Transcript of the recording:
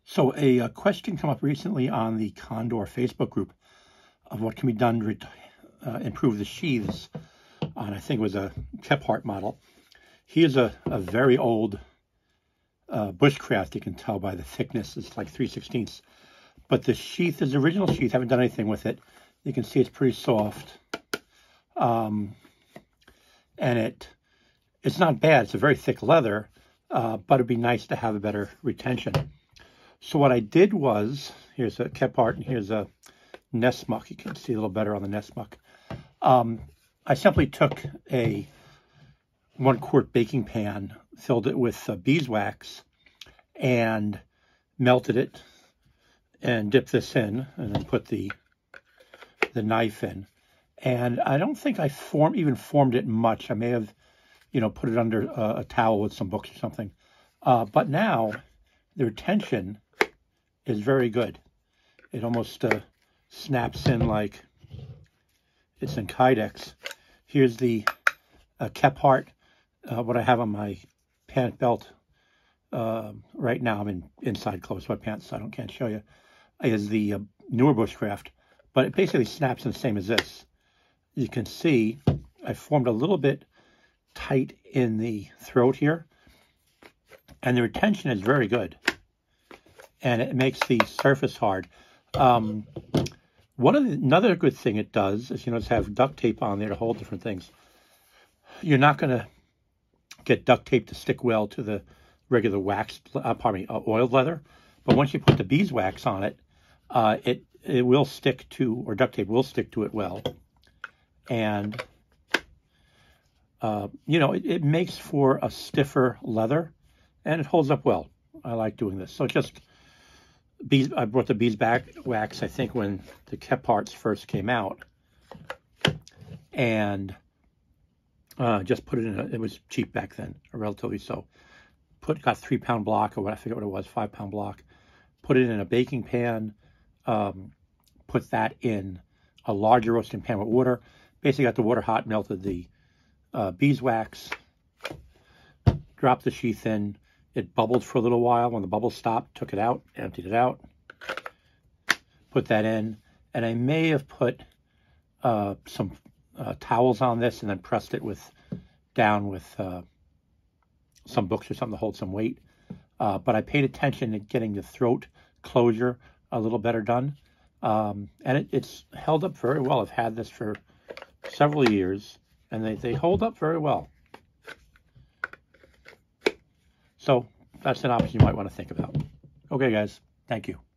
So a question came up recently on the Condor Facebook group of what can be done to improve the sheaths on, I think it was a Kephart model. Here's a very old bushcraft. You can tell by the thickness. It's like 3/16. But the sheath is the original sheath. I haven't done anything with it. You can see it's pretty soft. And it's not bad. It's a very thick leather, but it'd be nice to have a better retention. So what I did was, here's a Kephart and here's a Nessmuck. You can see a little better on the Nessmuck. I simply took a 1-quart baking pan, filled it with beeswax, and melted it, and dipped this in, and then put the knife in. And I don't think I even formed it much. I may have, put it under a towel with some books or something. But now the retention is very good. It almost snaps in like it's in Kydex. Here's the Kephart. What I have on my pant belt right now, I'm in inside clothes, sweatpants, so I can't show you, is the newer bushcraft. But it basically snaps in the same as this. You can see I formed a little bit tight in the throat here, and the retention is very good, and it makes the surface hard. Another good thing it does is, it's have duct tape on there to hold different things. You're not going to get duct tape to stick well to the regular oiled leather, but once you put the beeswax on it, it will stick to, or duct tape will stick to it well. And, it makes for a stiffer leather, and it holds up well. I like doing this. So I brought the beeswax, I think, when the Kepharts first came out, and just put it in it was cheap back then, relatively so. Got 3-pound block, or what, I forget what it was, 5-pound block. Put it in a baking pan, put that in a larger roasting pan with water. Basically got the water hot, melted the beeswax, dropped the sheath in. It bubbled for a little while. When the bubbles stopped, took it out, emptied it out, put that in, and I may have put some towels on this and then pressed it down with some books or something to hold some weight. But I paid attention to getting the throat closure a little better done, and it's held up very well. I've had this for several years, and they hold up very well. So that's an option you might want to think about. Okay, guys. Thank you.